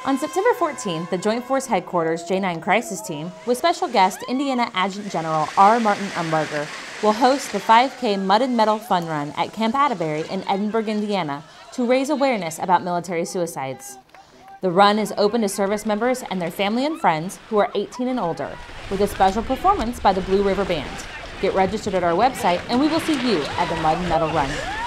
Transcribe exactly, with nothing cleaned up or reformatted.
On September fourteenth, the Joint Force Headquarters J nine Crisis Team, with special guest Indiana Adjutant General R. Martin Umberger, will host the five K Mud and Mettle Fun Run at Camp Atterbury in Edinburgh, Indiana, to raise awareness about military suicides. The run is open to service members and their family and friends who are eighteen and older, with a special performance by the Blue River Band. Get registered at our website, and we will see you at the Mud and Mettle Run.